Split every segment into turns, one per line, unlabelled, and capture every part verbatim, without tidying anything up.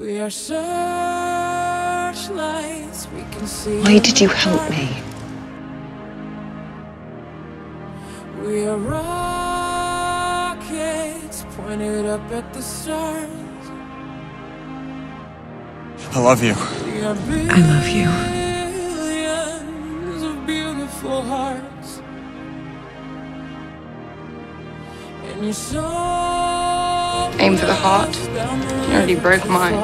We are searchlights, we can see.
Why did you help me?
We are rockets pointed up at the stars.
I love you.
I love you.
Billions of beautiful hearts. And you're so
Aim for the heart. You already broke mine.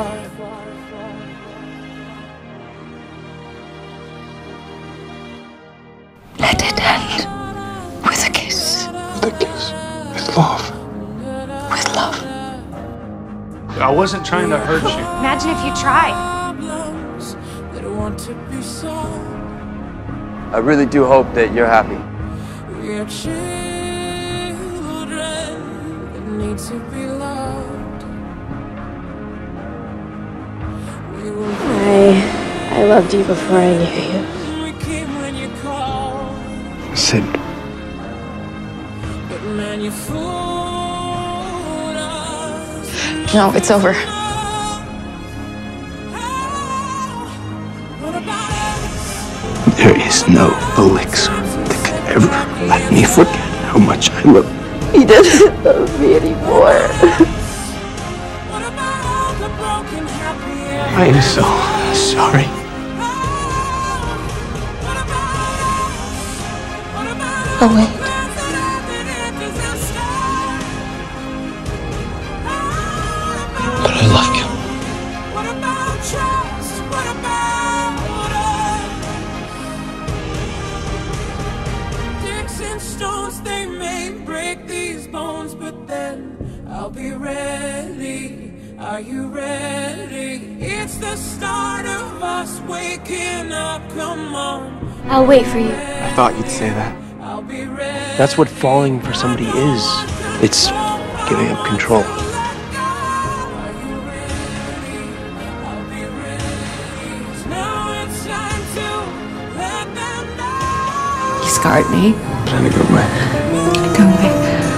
Let it end with a kiss.
With a kiss. With love.
With love.
I wasn't trying to hurt you.
Imagine if you tried.
I really do hope that you're happy.
We are children that need to be loved. We will
I, I loved you before I knew you.
we came when you called,
Sid.
but man, you fooled us.
No, it's over.
What about us?
There is no elixir that could ever let me forget how much I love you.
He doesn't love me anymore.
What about all the broken happy
I am so sorry.
What about us? What about
Oh, wait.
But I love you.
What about trust? What about us? Sticks and stones, they may break these bones, but then I'll be ready. Are you ready? It's the start of us waking up. Come on.
I'll wait for you.
I thought you'd say that.
I'll be ready.
That's what falling for somebody is. It's
Giving up control.
You scarred me.
Trying to go away.
Go away.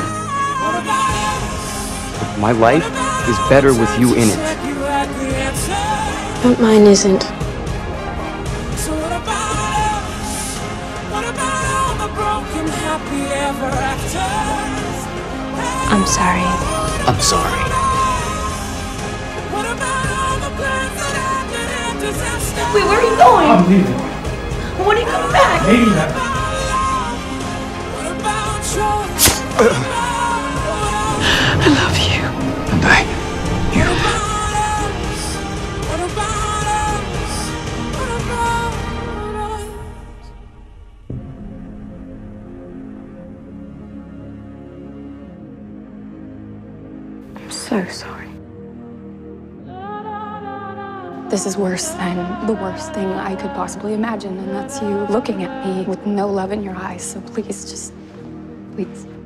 my life is better with you in it.
But mine isn't. I'm sorry.
I'm sorry.
Wait, where are you going?
I'm leaving.
When are you coming back?
Maybe not.
I love you.
And I, you.
I'm so sorry. This is worse than the worst thing I could possibly imagine, and that's you looking at me with no love in your eyes. So please, just, please.